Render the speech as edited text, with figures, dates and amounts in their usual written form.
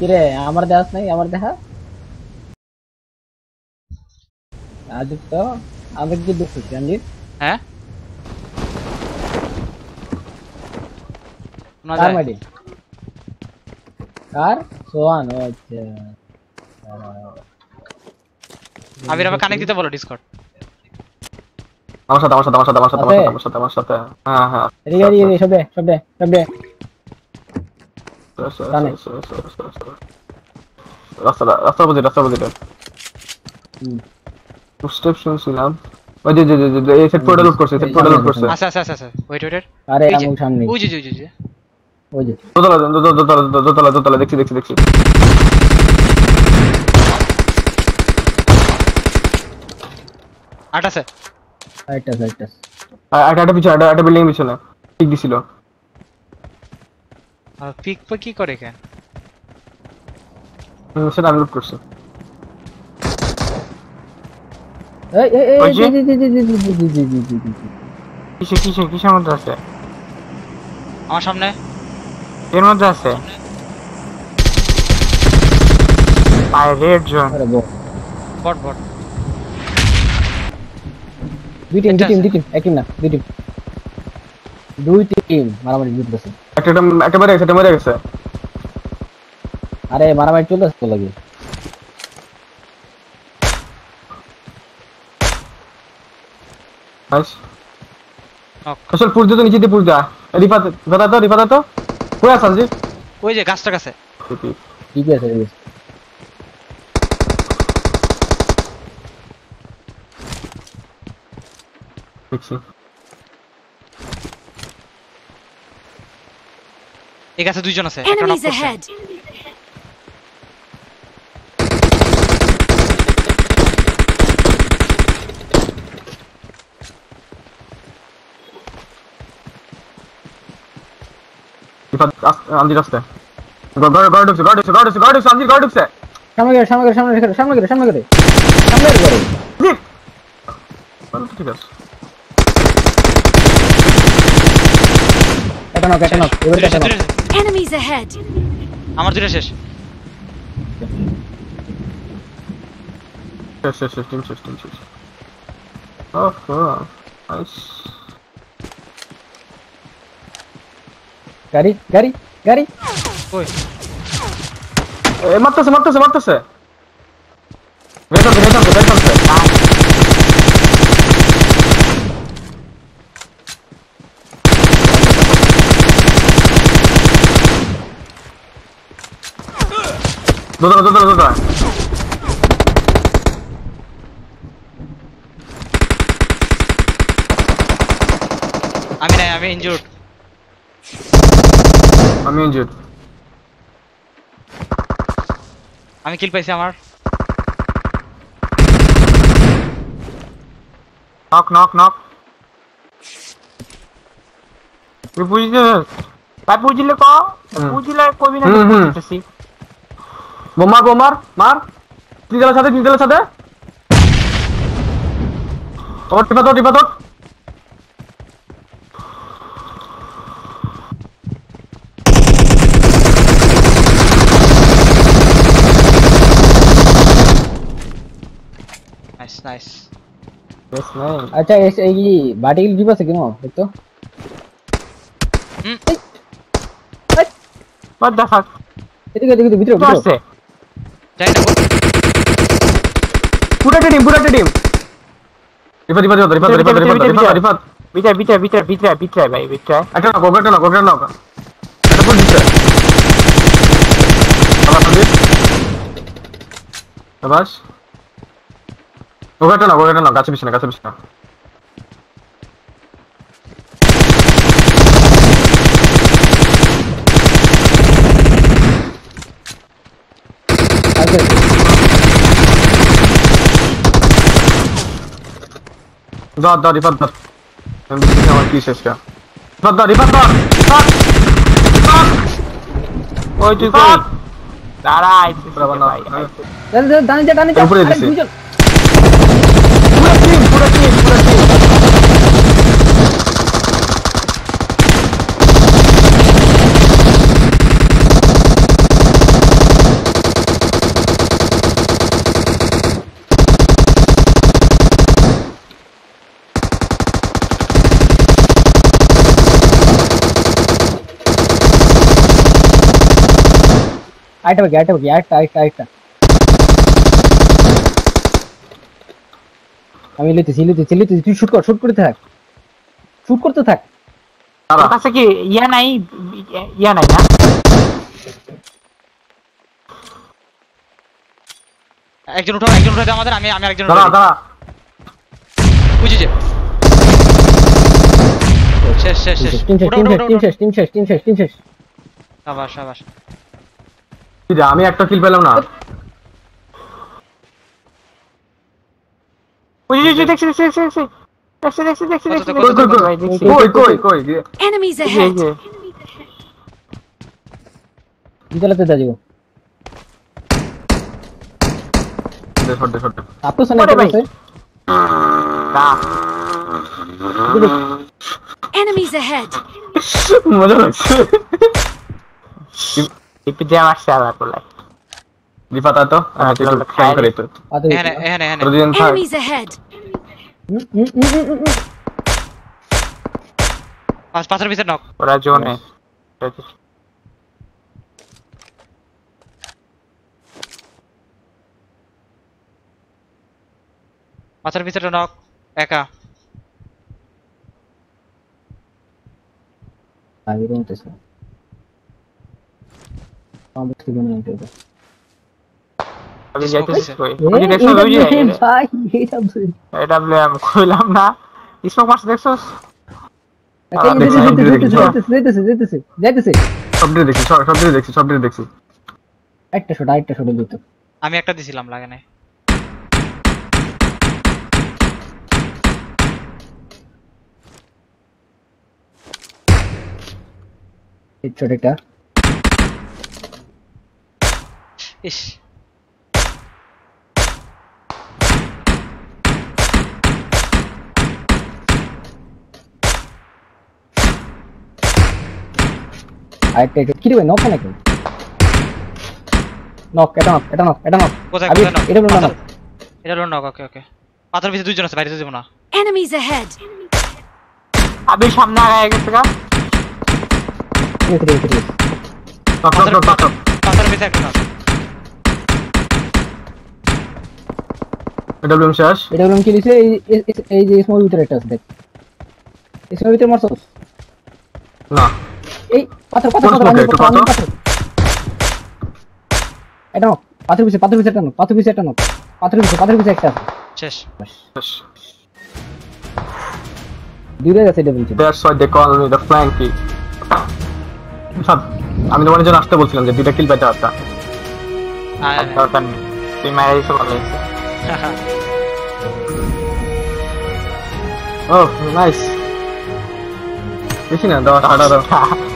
কিরে আমার দেখাস নাই আমার দেখা আদিত্য আমি কি দেখছি রঞ্জিত হ্যাঁ না কার যায় মাইডি কার সোহান ও আচ্ছা আবির আবার কানেক্ট দিতে বলো ডিসকর্ড আমার সাথে হ্যাঁ হ্যাঁ রিগারি সবে রাস্তা বুঝে স্টেপ শুনছিলাম ওই যে এই সেট পোর্টাল লুট করছে আচ্ছা ওয়েট আরে আমার সামনে ওই যে দোতলা দেখছি আট আছে আটা পিছনে আটা বিল্ডিং পিছনে ঠিক দিছিল আর পিক পে কি করে কেন সেটা আমি লুট করছি কিসের মধ্যে আছে আমার সামনে এর মধ্যে আছে রেড জোন বট দুই টিম মারামারি জিততেছে একটা মরে গেছে আরে মারামারি চলতেছে তো লাগে আসল পুর দে তো নিচে দিয়ে পুর দা রিফাত তো পুরো আছে জি ওই যে গাছটা কাছে ঠিক আছে দেখছি এই গাছে দুইজন আছে একটা নক করছে রিফাত আন্দি রাস্তা গার্ড আন্দি গার্ড ঢুকছে সামনে করে ঠিক আছে এটা নক Enemies ahead. আমার দুটো শেষ টিম শেষ নাইস গাড়ি ওই মারতেছে রেড দোতলা আমি ইনজুরড আমি কিল পাইছি আমার নক তুই বুঝলে কবি না বুঝতেছি বোমার মার তিনতলার সাথে ওর টিপা তো নাইস আচ্ছা এই বাটিল ডিপ আছে কেন দেখতো what the fuck এদিকে ভিতরে আছে যাই না পুরো টিম রিফাত বিটা ভাই বিটা এটা না গোগটা না এটা ফুল দিচ্ছে বাস গোগটা না গাছে পিছনে Da রিফাত আমি আমার কি শেষ কা রিফাত ওই তুই কই দাঁড়াই ভাই ডানে যা উপরে দিছি দুইজন পুরো টিম আরেকটা বাকি আরেকটা আমি লিতেছি তুই শুট করতে থাক শুট করতে থাক দাঁড়া তোর কাছে কি ইয়া নাই না একজন উঠো দে আমাদের আমি আরেকজন দাঁড়া উঠাই দাঁড়া বুঝিছে শেষ তিন শেষ শাবাশ কি রে, আমি একটা কিল পেলাম না ওই দেখছি ভাই দেখছি কই Enemies এই ahead! যে বিদ্যালয়তে যা যাবো দে শট দে আপনার সামনে ওরে ভাই। আছে না Enemies ahead! মজা লাগছে একটু জ্যাম আসছে আবার বলে রিফাত তো আমি তো ফ্যান করে তো এখানে প্রতিদিন থাক Enemies ahead! পাঁচের পিছে নক ওরা জোনে পাঁচের পিছে নক একা আগে বলতেছে আমি তো জানি না আমি যাইতেছি কই এটা ওই যে দেখছো ওই যে ভাই এটা বল এটা বলে আমি কইলাম না স্মোক মারছ দেখছস যাইতেছে সবটাই দেখছি একটা শট দিত আমি একটা দিছিলাম লাগে নাই হেডশট একটা ইস আরেকটা কি রে ভাই নক নাকি নক এটা নক কোথায় আরে নক এটা বল না এটা হলো নক ওকে পাথর পিছে দুইজন আছে বাইরে যাব না Enemies ahead! আমি সামনে আগায় গেছে গা পাথর পিছে একটা নক এটা বললাম শেষ এটা বললাম কি দিছে এই যে স্মোক ভিতরে একটা আছে দেখ স্মোক ভিতরে মারছো না এই পাথর এটা নক পাথর পিছে একটা নক পাথর পিছে একটা আছে শেষ দূরে গেছে ডবল ছিল that's why they call me the flanky আমি তোমার জন্য আসতে বলছিলাম যে দুইটা কিল পেতে পারতা দরকার নেই তুই মারা দিছো ভালো হয়েছে ও নাইস দেখি না দাও 18